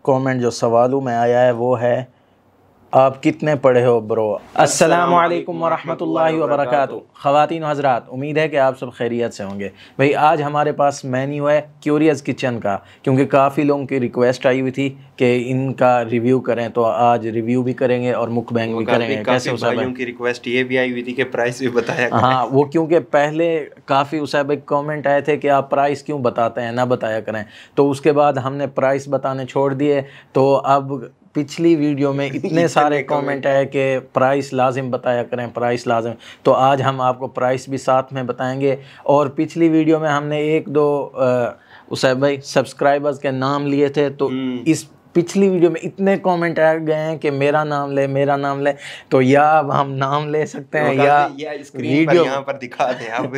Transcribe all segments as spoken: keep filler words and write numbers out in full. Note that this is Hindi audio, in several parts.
कमेंट जो सवालों में आया है वो है, आप कितने पढ़े हो ब्रो। अस्सलामु अलैकुम वरहमतुल्लाहि वबरकातुहू। ख़वातीन हज़रात, उम्मीद है कि आप सब खैरियत से होंगे। भाई आज हमारे पास मेन्यू है क्यूरियस किचन का, क्योंकि काफ़ी लोगों की रिक्वेस्ट आई हुई थी कि इनका रिव्यू करें, तो आज रिव्यू भी करेंगे और मुकबैंग भी करेंगे। कैसे उस भाइयों की रिक्वेस्ट ये भी आई हुई थी कि प्राइस भी बताया करें। हाँ, वो क्योंकि पहले काफ़ी उस भाई कमेंट आए थे कि आप प्राइस क्यों बताते हैं, ना बताया करें, तो उसके बाद हमने प्राइस बताने छोड़ दिए। तो अब पिछली वीडियो में इतने सारे कमेंट आए कि प्राइस लाजिम बताया करें, प्राइस लाजिम, तो आज हम आपको प्राइस भी साथ में बताएंगे। और पिछली वीडियो में हमने एक दो उसे भाई सब्सक्राइबर्स के नाम लिए थे, तो इस पिछली वीडियो में इतने कमेंट आ गए हैं कि मेरा नाम ले मेरा नाम ले, तो या अब हम नाम ले सकते हैं या, या वीडियो यहाँ पर दिखा दें आप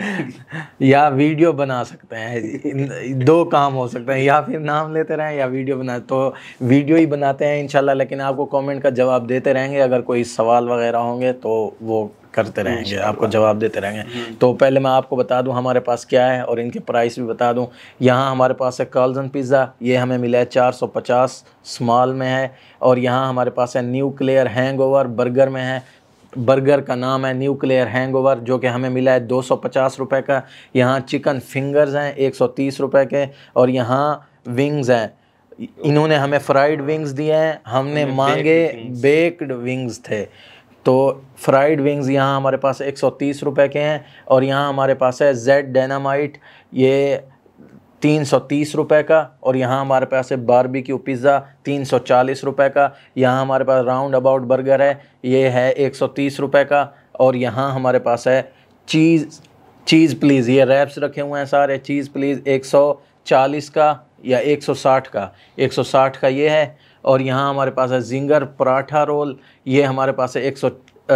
या वीडियो बना सकते हैं। दो काम हो सकते हैं, या फिर नाम लेते रहें या वीडियो बना, तो वीडियो ही बनाते हैं इंशाल्लाह। लेकिन आपको कमेंट का जवाब देते रहेंगे, अगर कोई सवाल वगैरह होंगे तो वो करते रहेंगे, आपको जवाब देते रहेंगे। तो पहले मैं आपको बता दूं हमारे पास क्या है और इनके प्राइस भी बता दूं। यहाँ हमारे पास है कार्ल्सन पिज़्ज़ा, ये हमें मिला है चार सौ पचास स्मॉल में है। और यहाँ हमारे पास है न्यूक्लियर हैंगओवर बर्गर में है, बर्गर का नाम है न्यूक्लियर हैंगओवर, जो कि हमें मिला है दो सौ पचास रुपये का। यहाँ चिकन फिंगर्स हैं एक सौ तीस रुपये के, और यहाँ विंग्स हैं, इन्होंने हमें फ्राइड विंग्स दिए हैं, हमने मांगे बेक्ड विंग्स थे। तो फ्राइड विंग्स यहाँ हमारे पास एक सौ तीस रुपये के हैं। और यहाँ हमारे पास है जेड डायनामाइट, ये तीन सौ तीस रुपये का। और यहाँ हमारे पास है बारबेक्यू पिज़्ज़ा तीन सौ चालीस रुपये का। यहाँ हमारे पास राउंड अबाउट बर्गर है, ये है एक सौ तीस रुपये का। और यहाँ हमारे पास है चीज़ चीज़ प्लीज़, ये रैप्स रखे हुए हैं सारे, चीज़ प्लीज़ एक सौ चालीस का या एक सौ साठ का, एक सौ साठ का ये है। और यहाँ हमारे पास है जिंगर पराठा रोल, ये हमारे पास है एक सौ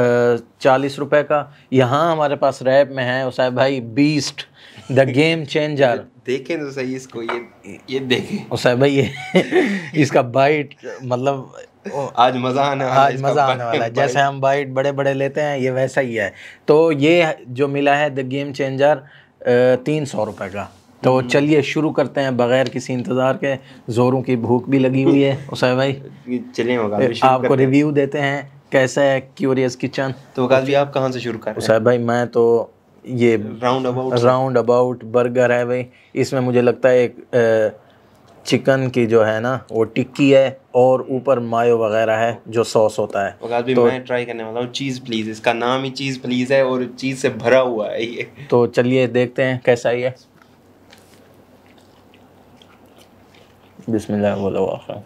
चालीस रुपये का। यहाँ हमारे पास रैप में है उसाइब भाई बीस्ट द गेम चेंजर, देखें तो सही इसको, ये ये देखें उसाइब भाई, ये इसका बाइट मतलब आज मज़ा आने वाला है, आज मज़ा आने वाला है। जैसे हम बाइट बड़े बड़े लेते हैं, ये वैसा ही है। तो ये जो मिला है द गेम चेंजर तीन सौ रुपये का। तो चलिए शुरू करते हैं बगैर किसी इंतज़ार के, ज़ोरों की भूख भी लगी हुई है उसाइब भाई। चलिए आपको रिव्यू देते हैं कैसा है क्यूरियस किचन। तो वकास भी आप कहाँ से शुरू कर रहे हैं? उसाइब भाई मैं तो ये round about round about burger है भाई, इसमें मुझे लगता है एक चिकन की जो है ना वो टिक्की है और ऊपर मायो वगैरह है जो सॉस होता है। वकास भी तो, मैं ट्राई करने वाला हूँ चीज़ प्लीज़, इसका नाम ही चीज़ प्लीज़ है और चीज़ से भरा हुआ है ये। तो चलिए देखते हैं कैसा ही है। बिस्मिल्लाह बोलो आखिर।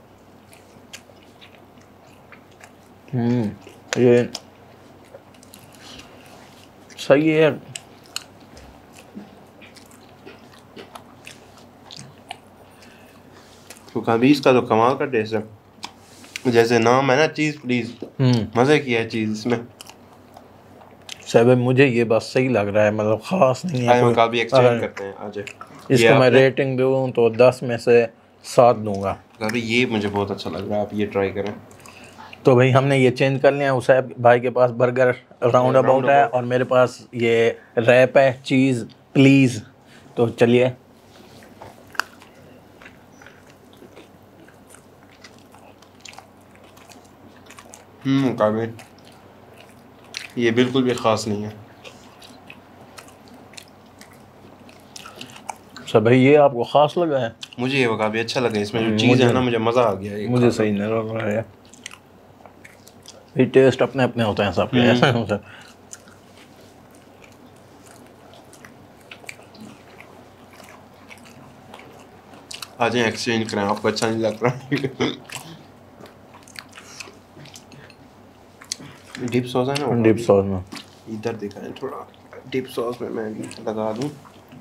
हम्म ये सही है। तो कभी इसका तो कमाल का टेस्ट है, जैसे नाम है ना चीज़ प्लीज़, मज़े की है चीज़ इसमें। साहब मुझे ये बात सही लग रहा है, मतलब ख़ास नहीं है। कभी एक्सचेंज करते हैं आज। इसको मैं रेटिंग दूँ तो दस में से सात दूंगा। अभी ये मुझे बहुत अच्छा लग रहा है, आप ये ट्राई करें। तो भाई हमने ये चेंज कर लिया। उसाइब भाई के पास बर्गर राउंड अबाउट है और मेरे पास ये रैप है चीज़ प्लीज़। तो चलिए हम्म काबे ये बिल्कुल भी ख़ास नहीं है। सब भाई ये आपको ख़ास लगा है? मुझे ये काफ़ी अच्छा लगा, इसमें जो चीज़ है ना मुझे मज़ा आ गया। मुझे सही नहीं लग रहा है, ये टेस्ट अपने अपने होते हैं सबके, ऐसा होता है। आ जाए एक्सचेंज करें, आपको अच्छा नहीं लग रहा? डिप सॉस है ना, डिप सॉस में इधर दिखाएं थोड़ा, डिप सॉस में मैं लगा दूं।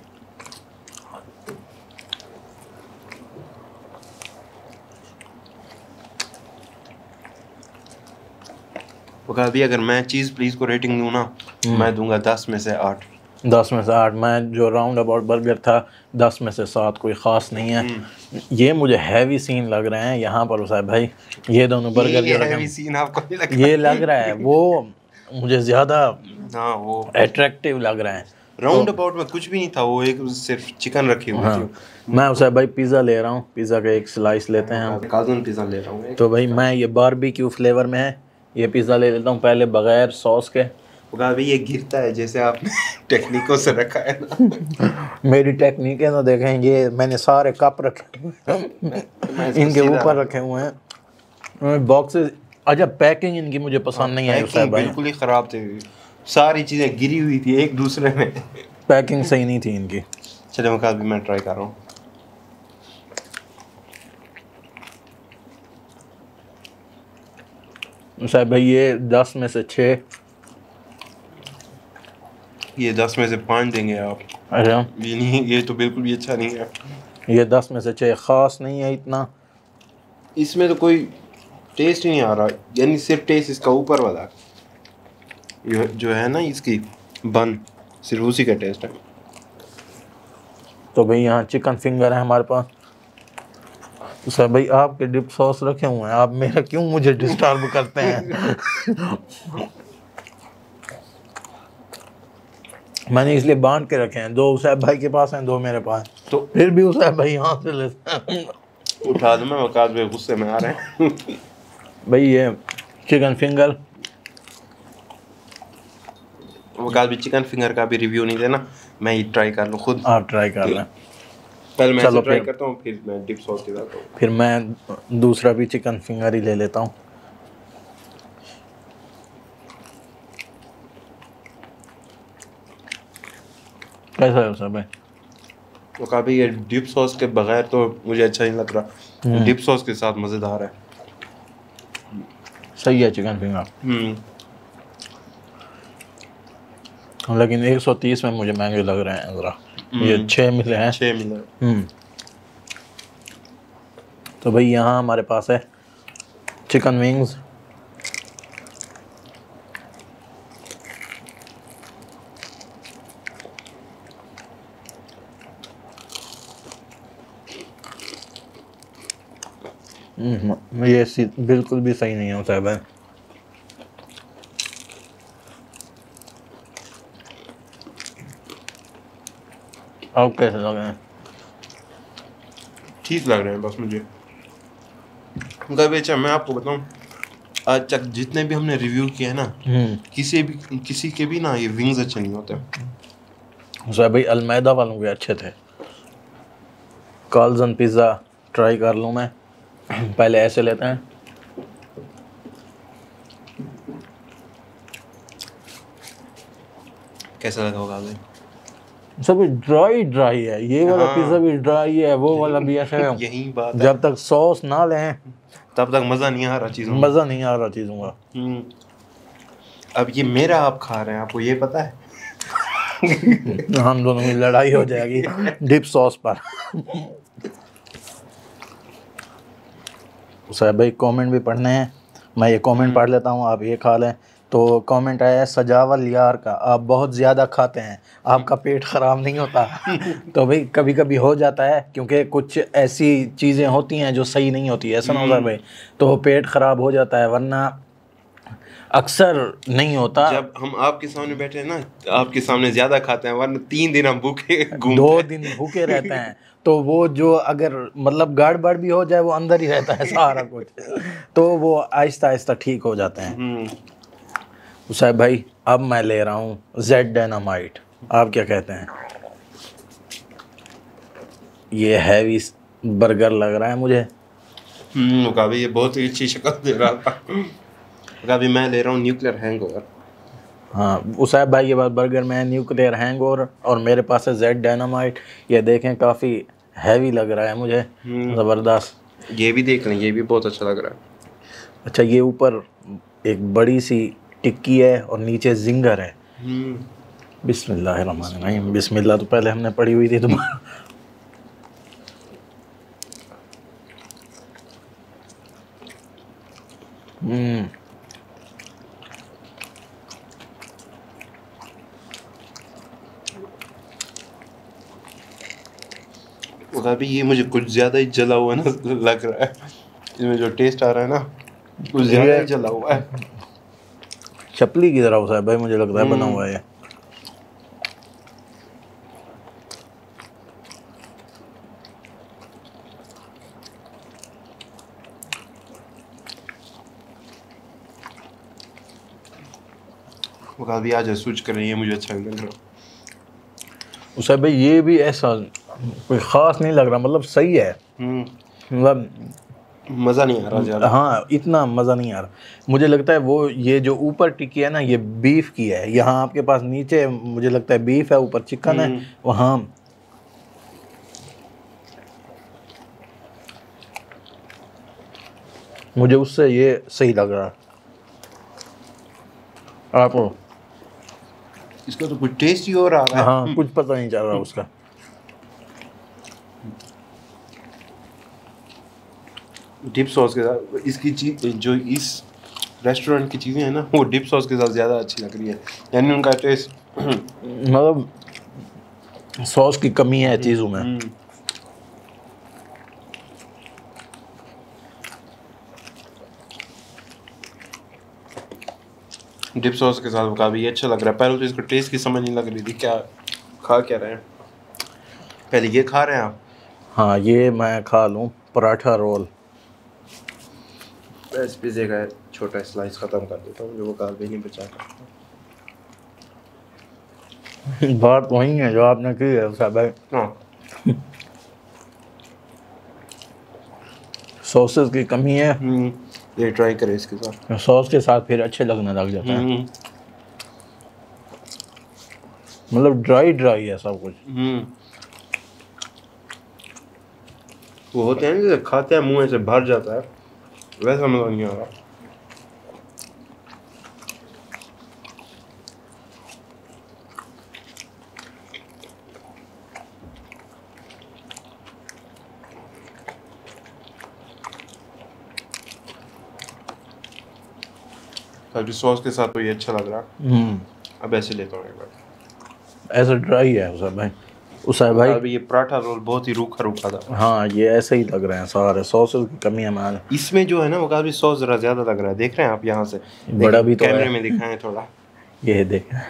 भी अगर मैं चीज़ प्लीज़ को रेटिंग दूँ ना, मैं दूंगा दस में से आठ। दस में से आठ। मैं जो राउंड अबाउट बर्गर था दस में से सात, कोई ख़ास नहीं है। ये मुझे हैवी सीन लग रहे हैं यहाँ पर उसाइब भाई, ये दोनों बर्गर ये हैवी सीन आपको नहीं लग ये लग रहा है, वो मुझे ज़्यादा हाँ वो अट्रैक्टिव लग रहा है। राउंड अबाउट में कुछ भी नहीं था, वो एक सिर्फ चिकन रखी हुई हाँ, थी। मैं उसे भाई पिज़्ज़ा ले रहा हूँ, पिज़्ज़ा का एक स्लाइस लेते हैं हम। काजन पिज़्ज़ा ले रहा हूँ। तो भाई मैं ये बारबेक्यू फ्लेवर में है, ये पिज़्ज़ा ले लेता हूँ पहले बगैर सॉस के। भाई ये गिरता है जैसे आपने टेक्निकों से रखा है ना। मेरी टेक्निक है तो देखें, ये मैंने सारे कप रखे हुए हैं इनके ऊपर रखे हुए हैं बॉक्सेस। अच्छा, पैकिंग इनकी मुझे पसंद नहीं आई पैकिंग बिल्कुल ही ख़राब थी, सारी चीज़ें गिरी हुई थी एक दूसरे में। पैकिंग सही नहीं थी इनकी। चलो मैं भी मैं ट्राई कर रहा हूँ। साहब भाई ये दस में से छः, ये दस में से पाँच देंगे आप। अच्छा ये नहीं, ये तो बिल्कुल भी अच्छा नहीं है। ये दस में से छः, ख़ास नहीं है इतना। इसमें तो कोई टेस्ट ही नहीं आ रहा, यानी सिर्फ टेस्ट इसका ऊपर वाला ये जो है ना इसकी बन, सिर्फ उसी का टेस्ट है। तो भाई यहाँ चिकन फिंगर है हमारे पास। तो सर भाई आपके डिप सॉस रखे हुए हैं, आप मेरा क्यों मुझे डिस्टर्ब करते हैं? मैंने इसलिए बांध के रखे हैं, दो उसैब भाई के पास हैं, दो मेरे पास। तो फिर भी उसैब भाई यहाँ से लेते हैं। उठा दो, मैं वकास भाई गुस्से में आ रहे हैं। भाई ये चिकन फिंगर, वकास भी चिकन फिंगर का भी रिव्यू नहीं देना, मैं ही ट्राई कर लूँ खुद। आप ट्राई कर लें। पहले मैं चलो ट्राई फिर। करता हूँ, फिर मैं डिप सॉस के साथ हूँ। फिर मैं दूसरा भी चिकन फिंगर ही ले लेता हूँ। कैसा है उसैब भाई? तो काफ़ी ये डिप सॉस के बगैर तो मुझे अच्छा नहीं लग रहा, डिप सॉस के साथ मज़ेदार है। सही है चिकन फिंगर, हम्म लेकिन एक सौ तीस में मुझे महंगे लग रहे हैं ज़रा। ये छः मिले हैं। छः मिले। हम्म तो भाई यहाँ हमारे पास है चिकन विंग्स। हम्म, ये सी- बिल्कुल भी सही नहीं है साहब है। आप कैसे लग रहे हैं? ठीक लग रहे हैं बस मुझे। कभी अच्छा मैं आपको बताऊं, आज तक जितने भी हमने रिव्यू किए हैं ना, किसी भी किसी के भी ना ये विंग्स अच्छे नहीं होते। साहब भाई अलमैदा वालों के अच्छे थे। काल्जन पिज़्ज़ा ट्राई कर लूँ मैं। पहले ऐसे लेते हैं। कैसा लगा होगा भाई? सब ड्राई ड्राई है, ये वाला हाँ। पिज़्ज़ा भी ड्राई है, वो वाला भी ऐसा है। यही बात है, जब तक सॉस ना लें तब तक मज़ा नहीं आ रहा चीज़ों में। मज़ा नहीं आ रहा चीज़ों का। हम्म। अब ये मेरा आप खा रहे हैं, आपको ये पता है? हम दोनों में लड़ाई हो जाएगी डिप सॉस पर। साहब भाई कमेंट भी पढ़ने हैं, मैं ये कमेंट पढ़ लेता हूँ, आप ये खा लें। तो कमेंट आया है सजावल यार का, आप बहुत ज़्यादा खाते हैं, आपका पेट ख़राब नहीं होता? तो भाई कभी कभी हो जाता है, क्योंकि कुछ ऐसी चीज़ें होती हैं जो सही नहीं होती, ऐसा ना होता भाई, तो पेट ख़राब हो जाता है, वरना अक्सर नहीं होता। जब हम आपके सामने बैठे हैं ना, आपके सामने ज्यादा खाते हैं, वरना तीन दिन हम भूखे घूमते दो हैं। दिन भूखे रहते हैं, तो वो जो अगर मतलब गड़बड़ भी हो जाए वो अंदर ही रहता है सारा कुछ, तो वो आहिस्ता आहिस्ता ठीक हो जाते हैं। हम्म। साहब भाई अब मैं ले रहा हूँ जेड डायनामाइट, आप क्या कहते हैं? ये हैवी बर्गर लग रहा है मुझे। हम्म काफी ये बहुत ही अच्छी शक्ल दे रहा था। काफी मैं ले रहा हूँ न्यूक्लियर हैंगओवर। हाँ उसाब भाई के पास बर्गर में न्यूक्लियर हैंगओवर और मेरे पास है जेड डायनामाइट। ये देखें काफ़ी हैवी लग रहा है मुझे, ज़बरदस्त। ये भी देख लें, ये भी बहुत अच्छा लग रहा है। अच्छा ये ऊपर एक बड़ी सी टिक्की है और नीचे जिंगर है। बिस्मिल्लाहिर्रहमानिर्रहीम। बिस्मिल्लाह तो पहले हमने पढ़ी हुई थी तुम्हारा। हम्म काफी ये मुझे कुछ ज्यादा ही जला हुआ ना लग रहा है, इसमें जो टेस्ट आ रहा है ना कुछ ज्यादा ही जला हुआ है। चपली की तरह होता है भाई, मुझे लगता है बना हुआ है। वो कहा भी आज स्विच कर रही है, मुझे अच्छा नहीं लग रहा। उसे भाई ये भी ऐसा कोई ख़ास नहीं लग रहा, मतलब सही है, मतलब मज़ा नहीं आ रहा ज़्यादा। हाँ इतना मज़ा नहीं आ रहा। मुझे लगता है वो ये जो ऊपर टिक्की है ना ये बीफ की है, यहाँ आपके पास नीचे मुझे लगता है बीफ है, ऊपर चिकन है, वहाँ मुझे उससे ये सही लग रहा है। आपको इसका तो कुछ टेस्ट ही और आ रहा है। हाँ कुछ पता नहीं चल रहा उसका। डिप सॉस के साथ इसकी चीज, जो इस रेस्टोरेंट की चीज़ें हैं ना वो डिप सॉस के साथ ज़्यादा अच्छी लग रही है, यानी उनका टेस्ट मतलब सॉस की कमी है चीज़ों में। डिप सॉस के साथ काफ़ी अच्छा लग रहा है। पहले तो इसको टेस्ट की समझ नहीं लग रही थी, क्या खा क्या रहे हैं। पहले ये खा रहे हैं आप? हाँ ये मैं खा लूँ पराठा रोल। इस पिज़्ज़े का छोटा स्लाइस ख़त्म कर देता हूँ जो वो काफ़ी नहीं बचा कर। बात वही है जो आपने की है साहब भाई। हाँ सॉसेस की कमी है, ये ट्राई करें इसके साथ। सॉस के साथ फिर अच्छे लगने लग जाता है, मतलब ड्राई ड्राई है सब कुछ। वो होते हैं जैसे खाते हैं मुंह से भर जाता है, वैसा मज़ा नहीं आ रहा। कभी सॉस के साथ तो ये अच्छा लग रहा। अब ऐसे लेता हूँ एक बार। ऐसा ड्राई है उसे भाई, उसे भाई अभी ये पराठा रोल बहुत ही रूखा रूखा था। हाँ ये ऐसे ही लग रहे हैं सारे, सॉसेस की कमी है मान। इसमें जो है ना वो काफी सॉस जरा ज्यादा लग रहा है, देख रहे हैं आप यहाँ से, बड़ा भी तो कैमरे है। में दिखाएं थोड़ा। ये देखें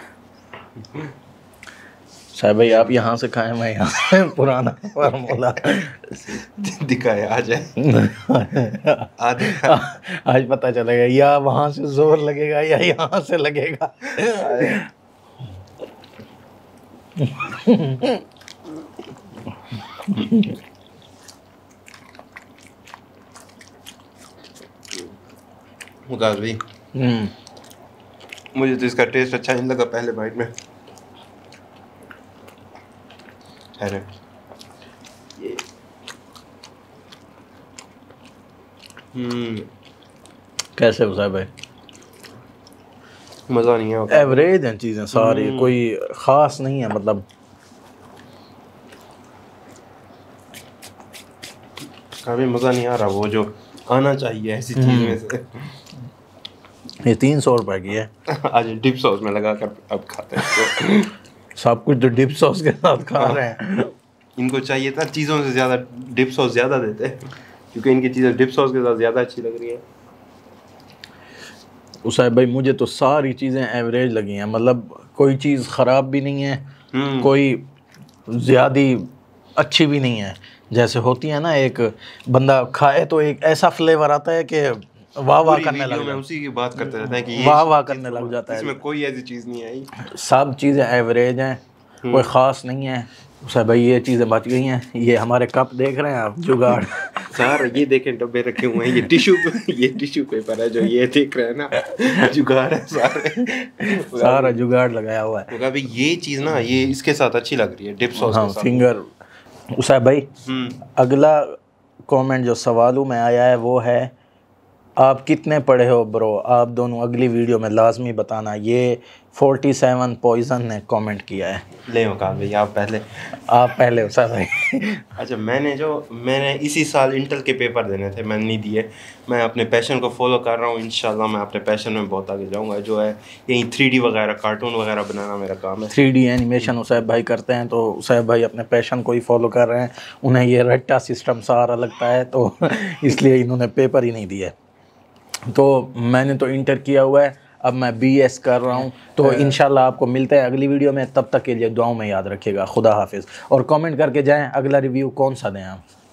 साहब भाई, आप यहाँ से खाएं मैं यहाँ से, पुराना फार्मूला दिखाए आ जाए आ आज पता चलेगा या वहाँ से जोर लगेगा या यहाँ से लगेगा। मुगाल मुझे तो इसका टेस्ट अच्छा नहीं लगा पहले बाइट में। अरे ये हम्म कैसे हो साहब भाई? मज़ा नहीं है, एवरेज हैं चीज़ें सारी, कोई ख़ास नहीं है, मतलब काफ़ी मज़ा नहीं आ रहा वो जो आना चाहिए ऐसी चीज़ में से। ये तीन सौ रुपए की है। आज डिप सॉस में लगा कर अब खाते हैं सब कुछ तो डिप सॉस के साथ खा रहे हैं। इनको चाहिए था चीज़ों से ज़्यादा डिप सॉस ज़्यादा देते हैं, क्योंकि इनकी चीज़ें डिप सॉस के साथ ज़्यादा अच्छी लग रही है। उसाइब भाई मुझे तो सारी चीज़ें एवरेज लगी हैं, मतलब कोई चीज़ ख़राब भी नहीं है, कोई ज़्यादा अच्छी भी नहीं है। जैसे होती है ना, एक बंदा खाए तो एक ऐसा फ्लेवर आता है कि वाह वाह करने लग जाता है, उसी की बात करते रहते हैं कि वाह वाह करने लग जाता है। इसमें कोई ऐसी चीज़ नहीं आई, सब चीज़ें एवरेज हैं, कोई ख़ास नहीं है। उसे भाई ये चीज़ें बच गई हैं। ये हमारे कप देख रहे हैं आप, जुगाड़ सारा ये देखें डब्बे रखे हुए हैं, ये टिश्यू ये टिश्यू पेपर है जो ये देख रहे हैं ना, जुगाड़ है सारे, सारा जुगाड़ लगाया हुआ है। तो ये चीज़ ना ये इसके साथ अच्छी लग रही है डिप सॉस हाँ, के साथ। फिंगर उसे भाई अगला कमेंट जो सवालों में आया है वो है, आप कितने पढ़े हो ब्रो? आप दोनों अगली वीडियो में लाजमी बताना। ये फोर्टी सेवन पॉइजन ने कमेंट किया है। ले वकाल भाई आप पहले आप पहले हो सर भाई। अच्छा मैंने जो मैंने इसी साल इंटर के पेपर देने थे, मैंने नहीं दिए। मैं अपने पैशन को फॉलो कर रहा हूँ, इंशाल्लाह मैं अपने पैशन में बहुत आगे जाऊँगा, जो है यही थ्री डी वगैरह कार्टून वगैरह बनाना मेरा काम है। थ्री डी एनिमेशन उसैब भाई करते हैं, तो उसैब भाई अपने पैशन को ही फॉलो कर रहे हैं। उन्हें ये रट्टा सिस्टम सारा लगता है, तो इसलिए इन्होंने पेपर ही नहीं दिए। तो मैंने तो इंटर किया हुआ है, अब मैं बी एस कर रहा हूँ। तो इंशाल्लाह आपको मिलते हैं अगली वीडियो में, तब तक के लिए दुआओं में याद रखिएगा। खुदा हाफिज़। और कमेंट करके जाएं अगला रिव्यू कौन सा दें आप।